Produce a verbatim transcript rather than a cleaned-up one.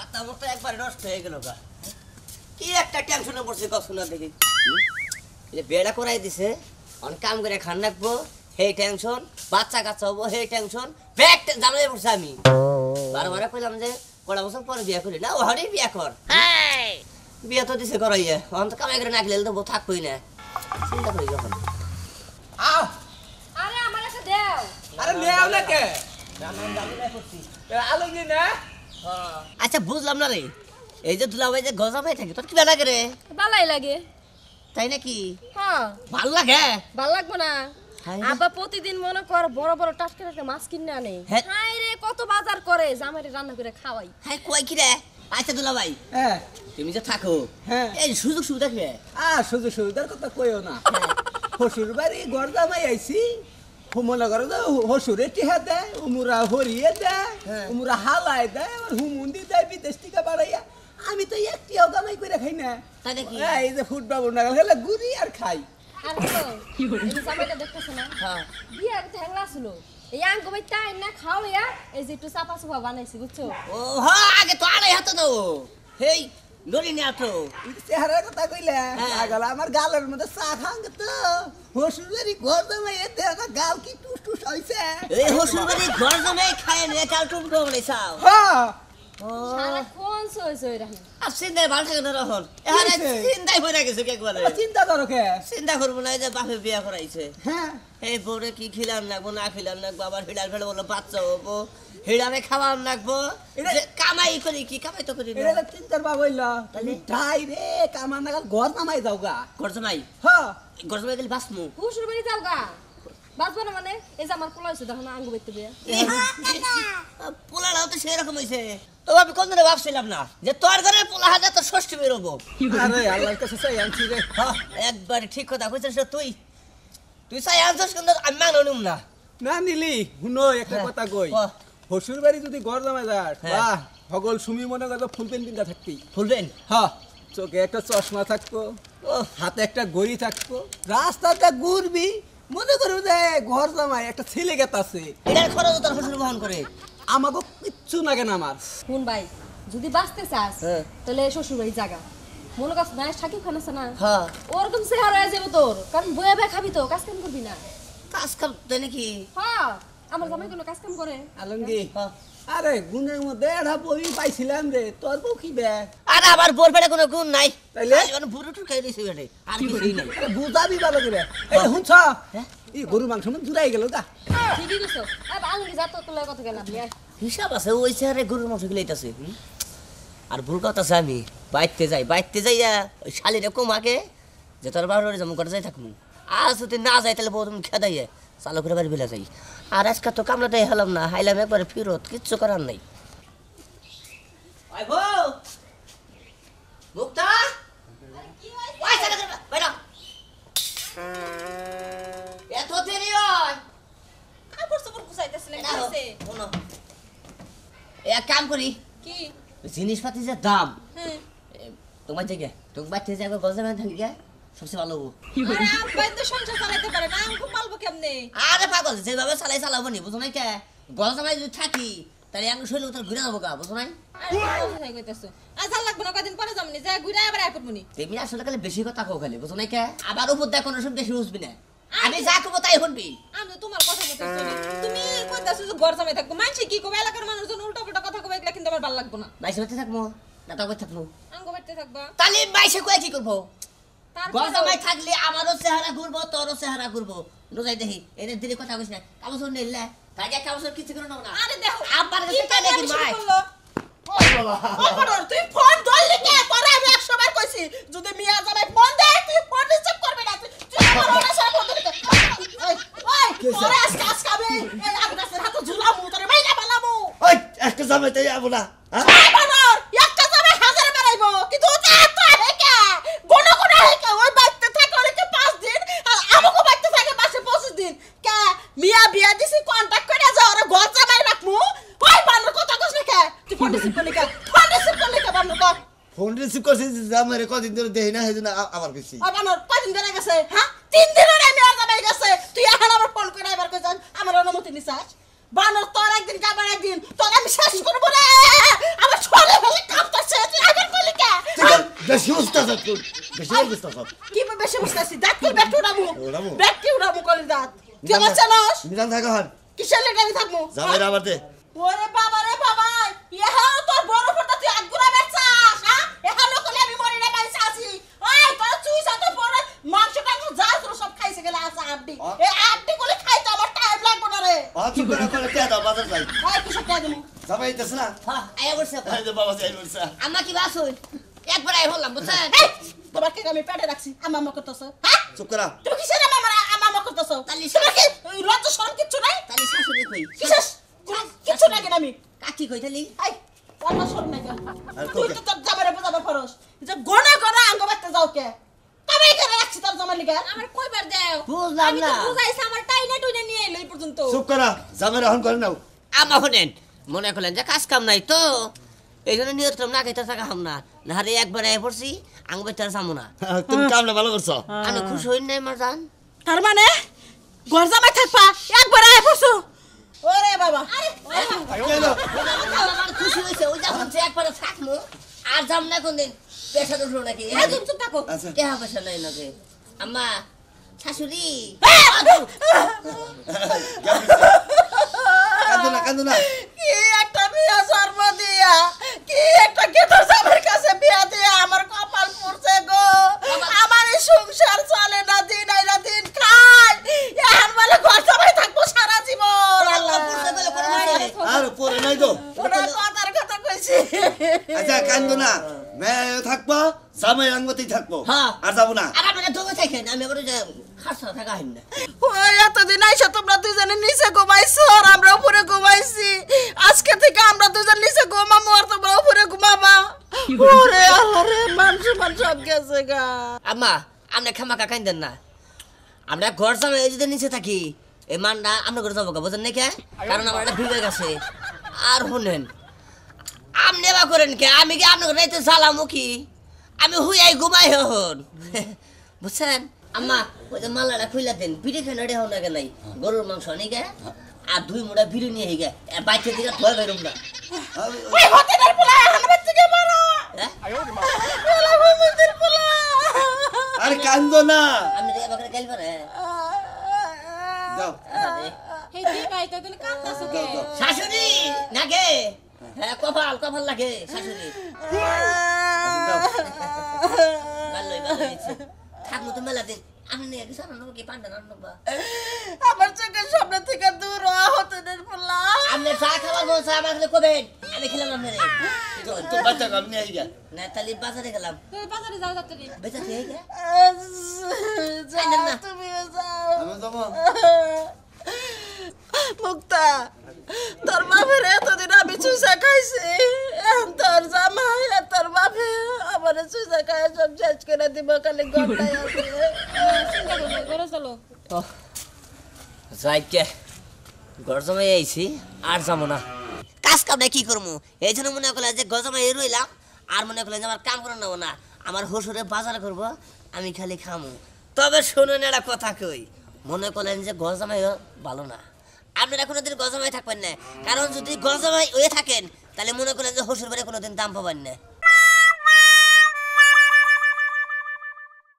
মাথা মোটা একবার নষ্ট হয়ে গেল গা কি একটা টেনশনে পড়ছে কষ্ট না দেখি এই বেড়া করাই দিছে অন কাম করে খান রাখবো সেই টেনশন বাচ্চা কাচ্চা হবো সেই টেনশন ব্যাগ জামাই পড়ছে আমি বারবার কইলাম যে কড়া বছর পরে বিয়া করি না ও হরি বিয়া কর বিয়া তো দিছে করাইয়া অন তো কামাই করে না গেলে তো থাকবই না চিন্তা করি যখন আও আরে আমার একটা দেও আরে নেও না কে রামান জামাই করছি আলমগীর না আচ্ছা বুঝলাম না রে এই যে দুলাভাই যে গজা ভাই থাকে তোর কি লাগে রে ভালোই লাগে তাই নাকি হ্যাঁ ভাল লাগে ভাল লাগবে না আব্বা প্রতিদিন মনে কর বড় বড় টাটকা টাটকা মাছ কিনে আনে হাই রে কত বাজার করে জামাইরে রান্না করে খাওয়াই হাই কই কি রে আচ্ছা দুলাভাই হ্যাঁ তুমি যে থাকো হ্যাঁ এই সুযোগ সুবিধা কি আ সুযোগ সুবিধার কথা কইও না হসুর বাড়ি গরদামাই আইছি হুমনা করে হসুরে টিহা দেয় উমুরা হরিয়ে দেয় উমুরা হালাই দেয় আর হুমুন্দি দেয় বিদেশ থেকে বাড়াইয়া আমি তো একটিও কামাই করে খাই না তাই নাকি এই যে ফুটবল না গেলে গুড়ি আর খাই আর হলো এই জামাইটা দেখতেছ না হ্যাঁ বিয়া তো হ্যাংলা ছিল এই আঙ্গ ভাই তাই না খাওয়া এই যে একটু চাপা চাপা বানাইছি বুঝছো ও হ্যাঁ আগে তো আড়াই হাতে দাও হেই নড়ি না তো চেহারার কথা কইলে আগলা আমার গালের মধ্যে চা খাং তো হসুর বাড়ি গরদামাই এতে গাল কি টুস টুস হইছে এই হসুর বাড়ি ঘর জমাই খায় নে কাল টুম করে চাও হ্যাঁ সারা কোন সই সই রাখি আর চিন্তাই ভালো থাকে না রহন এখানে চিন্তাই হয়ে গেছে কে বলে চিন্তা করো কে চিন্তা করবো না যে বাপে বিয়া করাইছে হ্যাঁ এই বউরে কি খিলাম লাগবো না খিলাম লাগবো আবার হিড়াল ফেলে বলো বাচ্চা হবো হিড়ালে খাওয়ান লাগবো কামাই করি কি কামাই তো করি এটা চিন্তার বাবা হইলো তাহলে ঠাই রে কামান নাগাল ঘর নামাই যাও গা ঘর জমাই হ্যাঁ ঘর জমাই গেলে বাসমু হুশুর বাড়ি যাও গা বাঁচবো না মানে এই যে আমার পোলা হয়েছে দেখো না আঙ্গ বাইতে বিয়া পোলাটাও তো সেরকম হয়েছে তো আমি কোন দিনে ভাবছিলাম না যে তোর ঘরের পোলা হাজার তোর ষষ্ঠী বেরোবো আরে আল্লাহর কাছে চাই আনছি রে হ্যাঁ একবারে ঠিক কথা কইছিস তুই তুই চাই আনছিস কিন্তু আমি মানো নিম না না নিলি শুনো একটা কথা কই হসুর বাড়ি যদি ঘর নামাই যাস বাহ ভগল সুমি মনে করো ফুলপেন তিনটা থাকতি ফুলবেন হ্যাঁ চোখে একটা চশমা থাকতো হাতে একটা গড়ি থাকতো রাস্তাতে ঘুরবি মনে করো যে ঘর জামাই একটা ছেলে গেত আছে এটার খরচ তোর শ্বশুর বহন করে আমাকে কিচ্ছু না কেন আমার শুন ভাই যদি বাঁচতে চাস তাহলে শ্বশুর বাড়ি জাগা মনে কাজ না সাকিব খান আছে না হ্যাঁ ওরকম চেহারা হয়ে যাবে তোর কারণ বয়ে বয়ে খাবি তো কাজ কাম করবি না কাজ কাম তাই নাকি হ্যাঁ আমার জামাই কোনো কাজ কাম করে আলমগীর আরে গুণের মধ্যে একটা বই পাইছিলাম রে তোর বউ কি বে আরে আমার বোর পেটে কোনো গুণ নাই তাইলে মানে বুড়ো টুর খাই দিয়েছে বেটে আর কিছুই নাই বুঝাবি ভালো করে এই শুনছ এই গরু মাংস মন জুড়াই গেল গা ঠিকই কইছো আরে আলুকি যা তো তোলা কত গেলাম হিসাব আছে ওই চেহারে গরুর মাংস গিলাইতাছে আর ভুল কথা আছে আমি বাইতে যাই বাইতে যাইয়া ওই শালিরে কম আগে যে তোর বাড়ি যেমন করে যাই থাকবো আর যদি না যাই তাহলে বহু তুমি খেদাইয়ে চালু করে বাড়ি বেলা যাই আর আজকে তো কামড়াটাই হেলাম না হাইলাম একবারে ফিরত কিচ্ছু করার নাই মুক্তা এত দেরি হয় এক কাম করি কি জিনিসপাতি যে দাম তোমার থেকে তোমার বাচ্চা যাবে গজা ব্যান থাকি গে সবচেয়ে ভালো হবো আরে আব্বাই তো সংসার চালাতে পারে না আমি পালবো কেমনে আরে পাগল যেভাবে চালাই চালাবো নি বুঝো নাই কে গজা ভাই যদি থাকি তাহলে আমি শৈল তোর ঘুরে যাবো গা বুঝো নাই আরে কথা কইতাছো আজ আর লাগবে না কদিন পরে যামনি যা ঘুরে আবার আয় করবনি তুমি আসলে খালি বেশি কথা কও খালি বুঝো নাই কে আবার উপর দেখ কোনো সব বেশি বুঝবি না আমি যা করবো তাই শুনবি আমি তোমার কথা মতো চলি তুমি কইতাছো যে ঘর জামাই থাকবো মানছি কি কবে এলাকার মানুষজন উল্টা পাল্টা কথা কবে এগুলা কিন্তু আমার ভালো লাগবে না বাইশে বাড়তে থাকবো না তো থাকবো আঙ্গ বাড়তে থাকবা তাহলে বাইশে কয়ে কি করবো গজামাই থাকলে আমারও চেহারা ঘুরবো তোরও চেহারা ঘুরবো রোজাই দেখি এদের দিলে কথা কইস না কাবছর নিলে তাই এক কাবছর কিছু করে নাও না আরে দেখো আব্বার কাছে কাই নাকি ভাই ও বাবা তুই ফোন ধরলি কে পরে আমি একশো বার কইছি যদি মিয়া জামাই ফোন দেয় তুই ফোন রিসিভ করবি না তুই আমার ওরা সব ফোন দিতে ওই ওই পরে আজকে আজকে আমি এই আগ্রাসের হাতে ঝুলামু তোরে মাইনা বালামু ওই একটা জামাই তাই যাবো না হ্যাঁ বানর একটা জামাই হাজার বাড়াইবো কিন্তু ওটা এত হেকে কোন কোন হেকে ওই বাইতে থাকে ওরকে পাঁচ দিন আর আমাকে বাইতে থাকে মাসে পঁচিশ দিন কে মিয়া বিয়া দিছি কন্টাক্ট করে যা ওরে ঘর জামাই রাখমু ওই বানর কথা কইছ না কে তুই ফোন রিসিভ করলি কে ফোন রিসিভ করলি কে বানর কর ফোন রিসিভ করছি জামাইরে কদিন ধরে দেই না সেজন্য আবার কইছি ওই বানর কদিন ধরে গেছে হ্যাঁ তিন দিন ধরে আমি আর জামাই গেছে তুই এখন আবার ফোন করে এবার কইছ আমার অনুমতি নিছাস বানর তোর একদিন কাবার একদিন তোর আমি শেষ করব রে আমার ছোড়ে ফেলে কাম বেশি উস্তাদ তুই বেশি উস্তাদ কি বেশি বুঝতাছি দাঁত কি ব্যাট উড়ামু উড়ামু? ব্যাট কি উড়ামু করে দাঁত তুই আমার চালাস নিজান থাকা হন কিসের লেগে থাকমু জামাই আবার দে ওরে বাবা রে বাবা ইহা তোর বড় ফটা তুই আগুরা বেচাস হ্যাঁ এহা লোকলে আমি মরি না বাইসা আছি ওই তোর চুই সাথে পরে মাংস টাংস যা তোর সব খাইছে গেলে আছে আড্ডি এই আড্ডি গুলো খাইতে আমার টাইম লাগবে না রে আজ করে করে তে দাও বাজার যাই ওই কিসব কে দিমু জামাই দেছ না হ্যাঁ আয়া বসে এই যে বাবা যাই বলছা আম্মা কি বাস হই একবার আই বললাম বুঝছেন এই তোমার কি আমি পেটে রাখছি আমা মা করতেছ হ্যাঁ চুপ করা তুমি কিসের আমা মারা আমা মা করতেছ তালি তোমার কি লজ্জা শরম কিচ্ছু নাই তালি শাশুড়ি কই কিসের কিচ্ছু নাই কেন আমি কাকি কই তালি আই লজ্জা শরম নাই কেন আর তুই তোকে- তো তোর জামারে বোঝাবে ফরস যে গোনা গোনা আঙ্গ বাড়তে যাও কে কামাই করে রাখছি তোর জামার লিগা আমার কইবার দেও বুঝলাম আমি তো না বুঝাইছি আমার টাইনে টুইনে নিয়ে এলো এই পর্যন্ত চুপ করা জামাই এখন করে নাও আমা শুনেন মনে করলেন যে কাজ কাম নাই তো এই জন্য নিয়ত করলাম না খেতে থাকা হাম না নাহলে একবার আয় পড়ছি আঙ্গ বেতার যাবো না তুমি কামটা ভালো করছো আমি খুশি হই নাই মার জান তার মানে ঘর জামাই থাকবা একবার আয় পড়ছো ওরে বাবা কেলো আমার খুশি হয়েছে ওই যখন সে একবারে থাকবো আর যাম না কোনদিন পেশা উঠলো নাকি একদম চুপ থাকো আচ্ছা কে পেশা নাই নাকি আম্মা শাশুড়ি কান্দো না কান্দো না কি একটা বিয়া জন্ম দিয়া কি একটা গেটার জামাইয়ের কাছে বিয়া দিয়া আমার কপাল পড়ছে গো আমার এই সংসার চলে না দিন আইরা দিন খাই এখন বলে ঘর জামাই থাকবো সারা জীবন আল্লাহ আর পরে নাই তো ওরা কথার কথা কইছি আচ্ছা কান্দো না মেয়ে থাকবো জামাই আঙ্গতেই থাকবো হ্যাঁ। আর যাবো না আর আপনারা দোকান থাকেন আমি আবার যে খাসা থাকা হইন না ওই এতদিন আইসা তোমরা দুজনে নিচে ঘুমাইছো আর আমরা উপরে ঘুমাইছি আজকে থেকে আমরা দুজন নিচে ঘুমাবো আর তোমরা উপরে ঘুমাবা ওরে আল্লাহ রে মানুষ মানুষ সব গেছে গা আম্মা আপনি খামা কাকাইন দেন না আমরা ঘর জামাই যদি নিচে থাকি এই মানটা আমরা ঘরে যাবো বুঝেন নাকি কারণ আমার একটা বিবেক আছে আর শুনেন আপনি বা করেন কে আমি কি আপনার রাইতে জ্বালামো কি আমি হুইয়াই ঘুমাই হন বুঝছেন আম্মা ওই যে মালাটা খুইলা দেন বিড়ি খেয়ে নড়ে হন আগে নাই গরুর মাংস নিয়ে গে আর দুই মুড়া বিড়ি নিয়ে গে বাইকের দিকে ধোয়া বেরোম না ওই হোটেলের পোলা হালবের থেকে মারা হ্যাঁ পোলা ঘুমন্দির পোলা আর কান্দো না আপনি দেখে বাকরে গেল পারে যাও এই দি ভাই তো তুমি কাঁদতাছো কে যাও, যাও। শাশুড়ি নাগে হ্যাঁ কপাল কপাল লাগে শাশুড়ি ভালোই ভালো হয়েছে থাকবো তো মেলা দিন আমি নিয়ে গেছি আনন্দ কি পান্ডা আনন্দ বা আমার চোখের সামনে থেকে দূর হ হোটেলের পোলা আপনি চা খাবার মন চা আমাকে কবেন আমি খেলাম আপনার তো বাচ্চা কাম নিয়ে আইগা না তাহলে বাজারে গেলাম তুমি বাজারে যাও যাত্রী বেচা খেয়ে গে যাও তুমিও যাও আমি যাবো মুক্তা তোর বাপের এতদিন আমি চুষা খাইছি এখন তোর জামাই আর তোর বাপে আমার চুষা খাই সব শেষ করে দিব খালি গন্ডায় আছে চিন্তা করো না ঘরে চলো যাই কে ঘর জমাই আইছি আর যাবো না কাজ কামটা কি করবো এই জন্য মনে করলে যে ঘর জমাই রইলাম আর মনে করলে যে আমার কাম করে নেবো না আমার হসুরে বাজার করবো আমি খালি খামু তবে শুনুন একটা কথা কই মনে করলেন যে ঘর জামাই ভালো না আপনারা কোনোদিন ঘর জামাই থাকবেন না কারণ যদি ঘর জামাই হয়ে থাকেন তাহলে মনে করলেন যে হসুর বাড়ি কোনোদিন দাম পাবেন না